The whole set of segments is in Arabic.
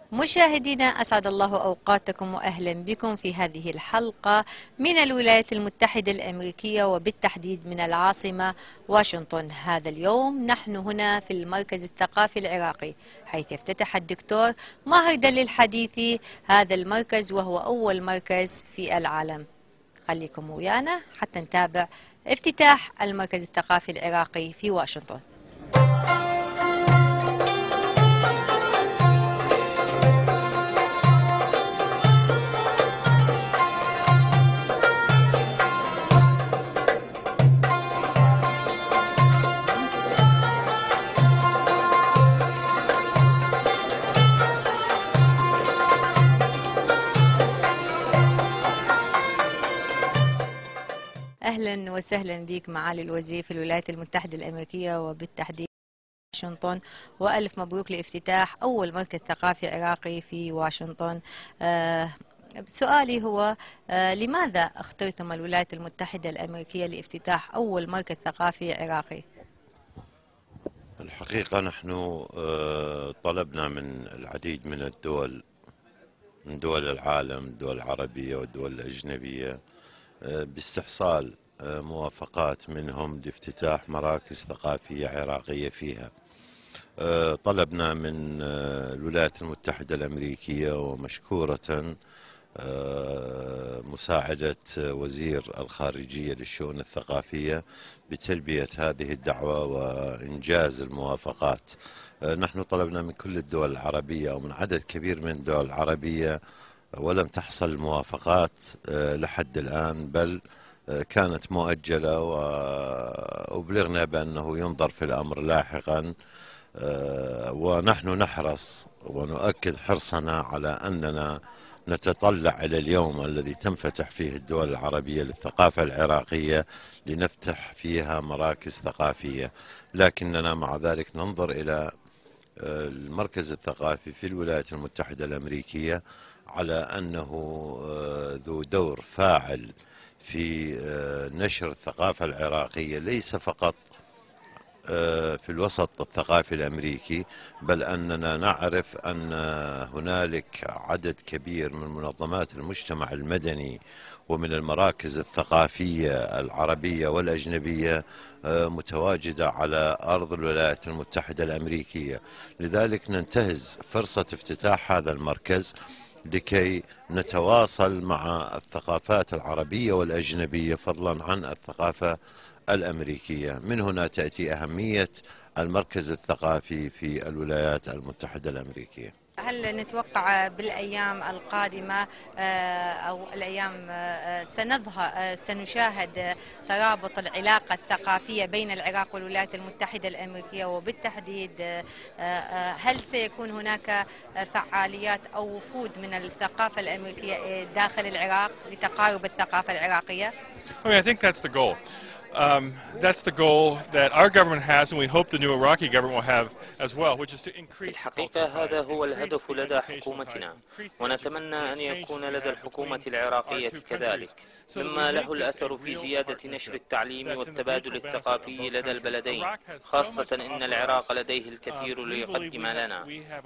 مشاهدينا أسعد الله أوقاتكم وأهلا بكم في هذه الحلقة من الولايات المتحدة الأمريكية وبالتحديد من العاصمة واشنطن. هذا اليوم نحن هنا في المركز الثقافي العراقي، حيث افتتح الدكتور ماهر دليل الحديثي هذا المركز، وهو أول مركز في العالم. خليكم ويانا حتى نتابع افتتاح المركز الثقافي العراقي في واشنطن. أهلا وسهلا بك معالي الوزير في الولايات المتحدة الأمريكية وبالتحديد واشنطن، وألف مبروك لافتتاح أول مركز ثقافي عراقي في واشنطن. سؤالي هو لماذا اخترتم الولايات المتحدة الأمريكية لافتتاح أول مركز ثقافي عراقي؟ الحقيقة نحن طلبنا من العديد من الدول، من دول العالم، الدول العربية والدول الأجنبية، باستحصال موافقات منهم لافتتاح مراكز ثقافية عراقية فيها. طلبنا من الولايات المتحدة الأمريكية ومشكورة مساعدة وزير الخارجية للشؤون الثقافية بتلبية هذه الدعوة وإنجاز الموافقات. نحن طلبنا من كل الدول العربية أو من عدد كبير من الدول العربية ولم تحصل الموافقات لحد الآن، بل كانت مؤجلة، وأبلغنا بأنه ينظر في الأمر لاحقا. ونحن نحرص ونؤكد حرصنا على أننا نتطلع إلى اليوم الذي تنفتح فيه الدول العربية للثقافة العراقية لنفتح فيها مراكز ثقافية، لكننا مع ذلك ننظر إلى المركز الثقافي في الولايات المتحدة الأمريكية على أنه ذو دور فاعل في نشر الثقافة العراقية، ليس فقط في الوسط الثقافي الأمريكي، بل أننا نعرف أن هنالك عدد كبير من منظمات المجتمع المدني ومن المراكز الثقافية العربية والأجنبية متواجدة على أرض الولايات المتحدة الأمريكية. لذلك ننتهز فرصة افتتاح هذا المركز لكي نتواصل مع الثقافات العربية والأجنبية فضلا عن الثقافة الأمريكية. من هنا تأتي أهمية المركز الثقافي في الولايات المتحدة الأمريكية. هل نتوقع بالأيام القادمة أو الأيام سنشاهد ترابط العلاقة الثقافية بين العراق والولايات المتحدة الأمريكية، وبالتحديد هل سيكون هناك فعاليات أو وفود من الثقافة الأمريكية داخل العراق لتقارب الثقافة العراقية؟ I think that's the goal. That's the goal that our government has, and we hope the new Iraqi government will have as well, which is to increase. في الحقيقة هذا هو الهدف لدى حكومتنا، ونتمنى أن يكون لدى الحكومة العراقية كذلك، مما له الأثر في زيادة نشر التعليم والتبادل الثقافي لدى البلدين، خاصة أن العراق لديه الكثير ليقدم لنا.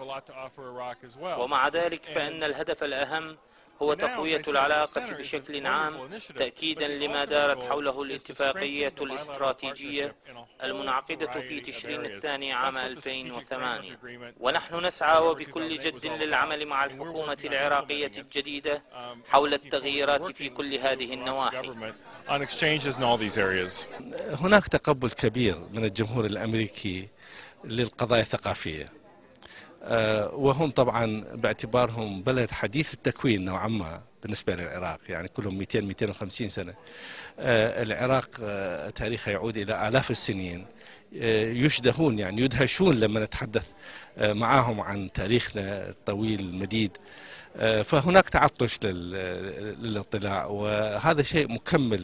ومع ذلك فإن الهدف الأهم هو تقوية العلاقة بشكل عام، تأكيدا لما دارت حوله الاتفاقية الاستراتيجية المنعقدة في تشرين الثاني عام 2008. ونحن نسعى وبكل جد للعمل مع الحكومة العراقية الجديدة حول التغييرات في كل هذه النواحي. هناك تقبل كبير من الجمهور الأمريكي للقضايا الثقافية، وهم طبعا باعتبارهم بلد حديث التكوين نوعا ما بالنسبة للعراق، يعني كلهم 200-250 سنة. العراق تاريخه يعود إلى آلاف السنين، يشدهون يعني يدهشون لما نتحدث معهم عن تاريخنا الطويل المديد. فهناك تعطش للاطلاع، وهذا شيء مكمل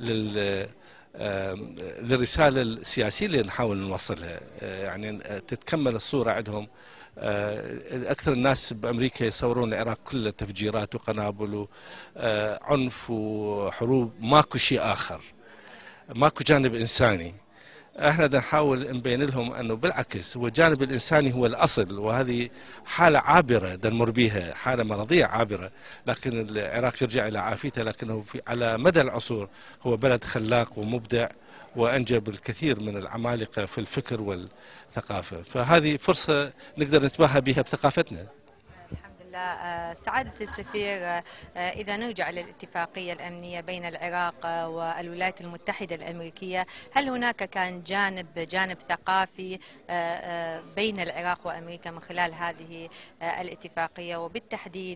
للرسالة السياسية اللي نحاول نوصلها، يعني تتكمل الصورة عندهم. أكثر الناس بأمريكا يصورون العراق كله تفجيرات وقنابل وعنف وحروب، ماكو شيء آخر، ماكو جانب إنساني. احنا بدنا نحاول نبين لهم انه بالعكس هو الجانب الانساني هو الاصل، وهذه حاله عابره بدنا نمر بها، حاله مرضيه عابره، لكن العراق يرجع الى عافيته، لكنه على مدى العصور هو بلد خلاق ومبدع وانجب الكثير من العمالقه في الفكر والثقافه، فهذه فرصه نقدر نتباهى بها بثقافتنا. سعادة السفير، إذا نرجع للاتفاقية الأمنية بين العراق والولايات المتحدة الأمريكية، هل هناك كان جانب ثقافي بين العراق وأمريكا من خلال هذه الاتفاقية، وبالتحديد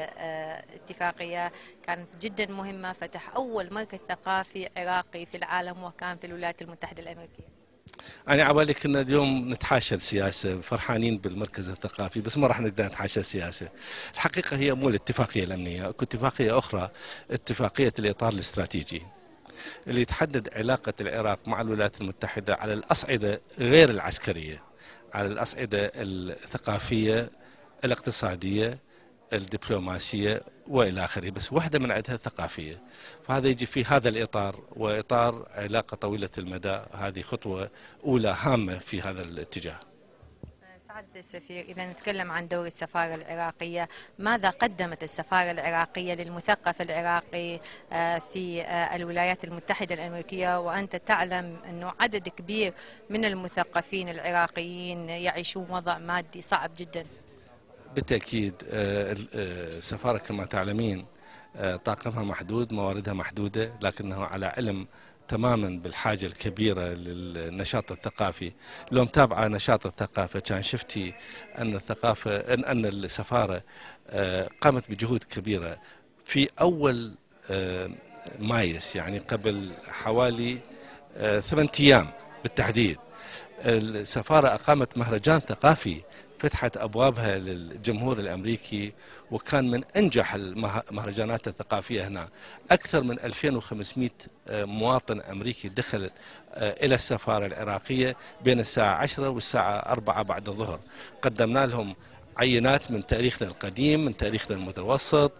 اتفاقية كانت جدا مهمة، فتح أول مركز ثقافي عراقي في العالم وكان في الولايات المتحدة الأمريكية؟ أنا عبالي كنا اليوم نتحاشى السياسة، فرحانين بالمركز الثقافي، بس ما راح نقدر نتحاشى السياسة. الحقيقة هي مو الاتفاقية الأمنية، اكو اتفاقية أخرى، اتفاقية الإطار الاستراتيجي اللي تحدد علاقة العراق مع الولايات المتحدة على الأصعدة غير العسكرية، على الأصعدة الثقافية، الاقتصادية، الدبلوماسية وإلى آخره، بس واحدة من عندها الثقافية، فهذا يجي في هذا الإطار، وإطار علاقة طويلة المدى. هذه خطوة أولى هامة في هذا الاتجاه. سعادة السفير، إذا نتكلم عن دور السفارة العراقية، ماذا قدمت السفارة العراقية للمثقف العراقي في الولايات المتحدة الأمريكية، وأنت تعلم أنه عدد كبير من المثقفين العراقيين يعيشون وضع مادي صعب جدا؟ بالتأكيد السفارة كما تعلمين طاقمها محدود، مواردها محدودة، لكنه على علم تماما بالحاجة الكبيرة للنشاط الثقافي. لو متابعة نشاط الثقافة كان شفتي أن أن السفارة قامت بجهود كبيرة في أول مايس، يعني قبل حوالي 8 أيام بالتحديد. السفارة أقامت مهرجان ثقافي فتحت أبوابها للجمهور الأمريكي، وكان من أنجح المهرجانات الثقافية هنا. أكثر من 2500 مواطن أمريكي دخل إلى السفارة العراقية بين الساعة 10 والساعة 4 بعد الظهر. قدمنا لهم عينات من تاريخنا القديم، من تاريخنا المتوسط،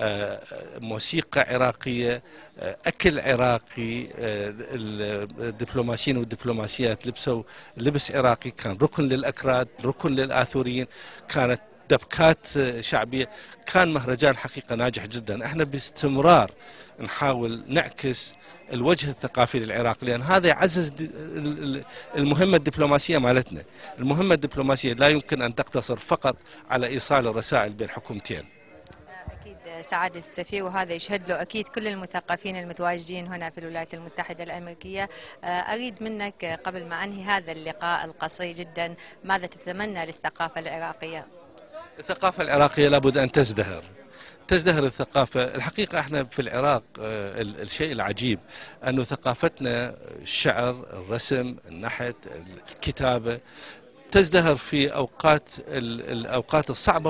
موسيقى عراقية، أكل عراقي، الدبلوماسيين والدبلوماسيات لبسوا لبس عراقي، كان ركن للأكراد، ركن للآثوريين، كانت دبكات شعبية. كان مهرجان حقيقة ناجح جدا. احنا باستمرار نحاول نعكس الوجه الثقافي للعراق، لأن هذا يعزز المهمة الدبلوماسية مالتنا. المهمة الدبلوماسية لا يمكن أن تقتصر فقط على إيصال الرسائل بين حكومتين. أكيد سعادة السفير، وهذا يشهد له أكيد كل المثقفين المتواجدين هنا في الولايات المتحدة الأمريكية. أريد منك قبل ما أنهي هذا اللقاء القصير جدا، ماذا تتمنى للثقافة العراقية؟ الثقافة العراقية لابد أن تزدهر الثقافة. الحقيقة احنا في العراق الشيء العجيب أنه ثقافتنا الشعر، الرسم، النحت، الكتابة تزدهر في الأوقات الصعبة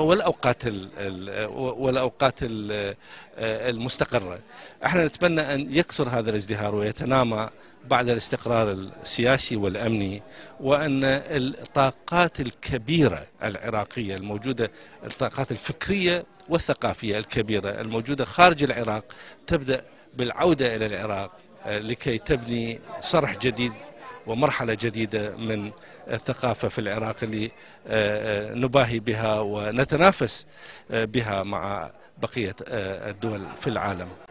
والأوقات المستقرة. احنا نتمنى أن يكثر هذا الازدهار ويتنامى بعد الاستقرار السياسي والأمني، وأن الطاقات الكبيرة العراقية الموجودة، الطاقات الفكرية والثقافية الكبيرة الموجودة خارج العراق، تبدأ بالعودة إلى العراق لكي تبني صرح جديد ومرحلة جديدة من الثقافة في العراق اللي نباهي بها ونتنافس بها مع بقية الدول في العالم.